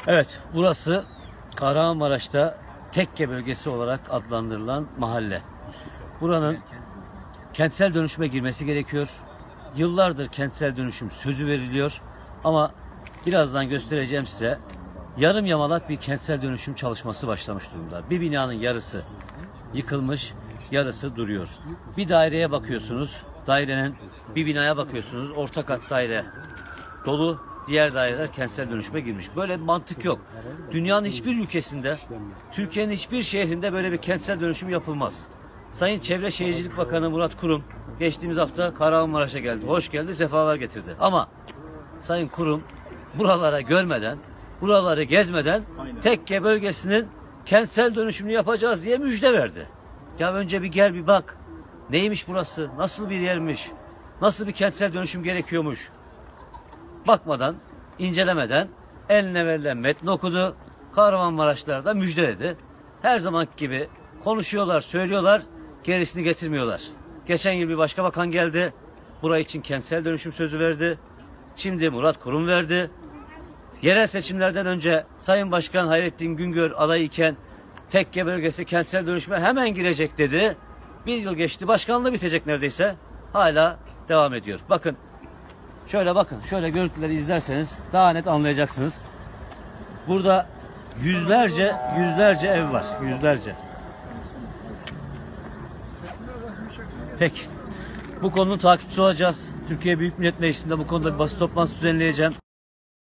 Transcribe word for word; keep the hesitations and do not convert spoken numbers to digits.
Evet, burası Kahramanmaraş'ta Tekke bölgesi olarak adlandırılan mahalle. Buranın kentsel dönüşüme girmesi gerekiyor. Yıllardır kentsel dönüşüm sözü veriliyor ama birazdan göstereceğim size, yarım yamalak bir kentsel dönüşüm çalışması başlamış durumda. Bir binanın yarısı yıkılmış, yarısı duruyor. Bir daireye bakıyorsunuz, dairenin bir binaya bakıyorsunuz, orta kat daire dolu, diğer daireler kentsel dönüşüme girmiş. Böyle bir mantık yok. Dünyanın hiçbir ülkesinde, Türkiye'nin hiçbir şehrinde böyle bir kentsel dönüşüm yapılmaz. Sayın Çevre Şehircilik Bakanı Murat Kurum geçtiğimiz hafta Kahramanmaraş'a geldi. Hoş geldi, sefalar getirdi. Ama Sayın Kurum buralara görmeden, buraları gezmeden Tekke bölgesinin kentsel dönüşümünü yapacağız diye müjde verdi. Ya önce bir gel bir bak. Neymiş burası? Nasıl bir yermiş? Nasıl bir kentsel dönüşüm gerekiyormuş? Bakmadan, incelemeden eline verilen metni okudu. Kahramanmaraşlar'da müjdeledi. Her zamanki gibi konuşuyorlar, söylüyorlar, gerisini getirmiyorlar. Geçen yıl bir başka bakan geldi. Burayı için kentsel dönüşüm sözü verdi. Şimdi Murat Kurum verdi. Yerel seçimlerden önce Sayın Başkan Hayrettin Güngör aday iken Tekke bölgesi kentsel dönüşüme hemen girecek dedi. Bir yıl geçti, başkanlığı bitecek neredeyse. Hala devam ediyor. Bakın, şöyle bakın, şöyle görüntüleri izlerseniz daha net anlayacaksınız. Burada yüzlerce, yüzlerce ev var, yüzlerce. Peki, bu konunun takipçisi olacağız. Türkiye Büyük Millet Meclisi'nde bu konuda bir basın toplantısı düzenleyeceğim.